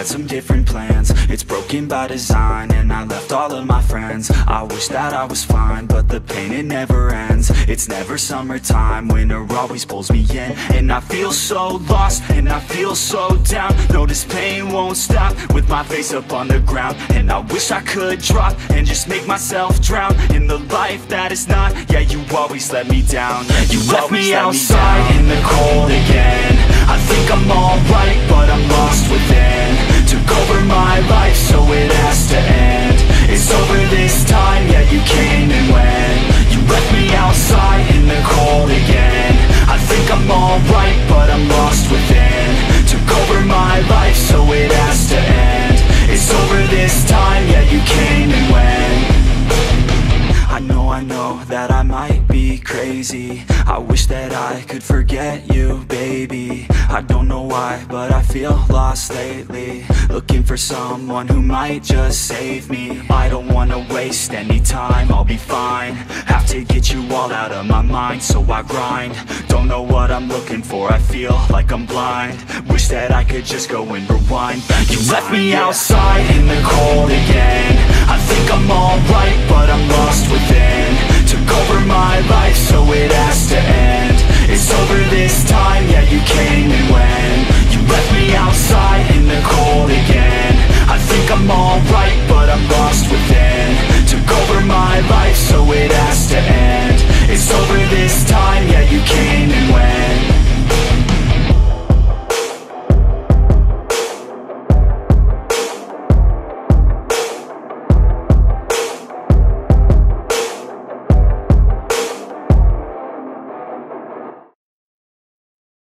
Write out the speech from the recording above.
some different plans. It's broken by design, and I left all of my friends. I wish that I was fine, but the pain, it never ends. It's never summertime, winter always pulls me in. And I feel so lost, and I feel so down. No, this pain won't stop, with my face up on the ground. And I wish I could drop, and just make myself drown in the life that is not. Yeah, you always let me down. You left me outside in the cold again. I think I'm alright, but I'm lost within. Took over my life, so it has to end. It's over this time, yeah, you came and went. You left me outside in the cold again. I think I'm alright, but I'm lost within. Took over my life, so it has to end. It's over this time, yeah, you came and went. I know that I might be crazy. I wish that I could forget you, baby. I don't know why, but I feel lost lately. Looking for someone who might just save me. I don't wanna waste any time, I'll be fine. Have to get you all out of my mind, so I grind. Don't know what I'm looking for, I feel like I'm blind. Wish that I could just go and rewind back. You left me outside in the cold again. I think I'm alright, but I'm lost within. Took over my life, so it has to end. It's over this time, yeah,